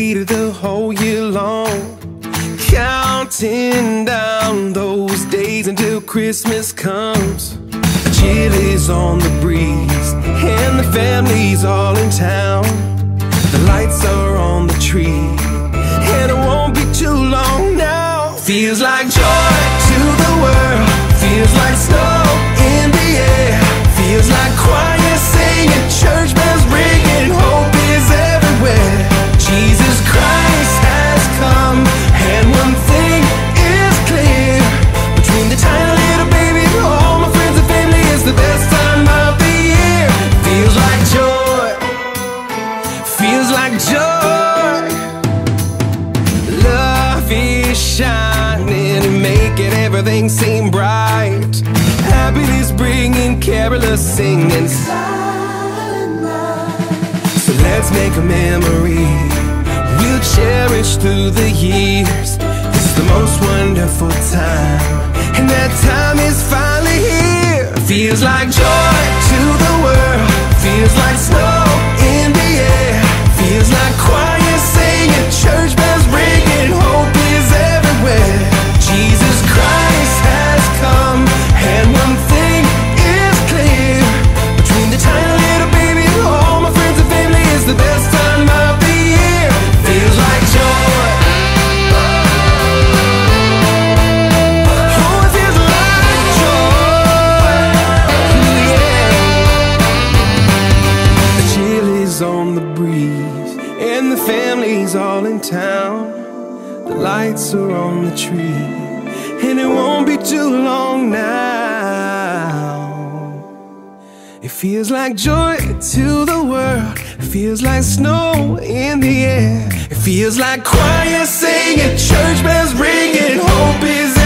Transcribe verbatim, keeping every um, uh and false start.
waited the whole year long, counting down those days until Christmas comes. A chill is on the breeze, and the family's all in town. The lights are on the tree, and it won't be too long now. Feels like joy to the world, feels like snow in the air, feels like choir singing, church bells ringing, hope is everywhere. Jesus Christ has come, and one thing is clear: between the tiny little baby and all my friends and family, is the best time of the year. Feels like joy, feels like joy. Love is shining and making everything seem bright. Happiness bringing carolers singing. So let's make a memory we'll cherish through the years. This is the most wonderful time, and that time is finally here. Feels like joy to the world, feels like snow in the air, feels like choir singing, church bells ringing, hope is everywhere. Jesus Christ has come, and one thing is clear: between the tiny little baby and all my friends and family, is the best time of the year. Feels like joy. Oh, it feels like joy. Yeah. The chill is on the breeze, and the family's all in town. The lights are on the tree, and it won't be too long now. It feels like joy to the world, it feels like snow in the air, it feels like choir singing, church bells ringing, hope is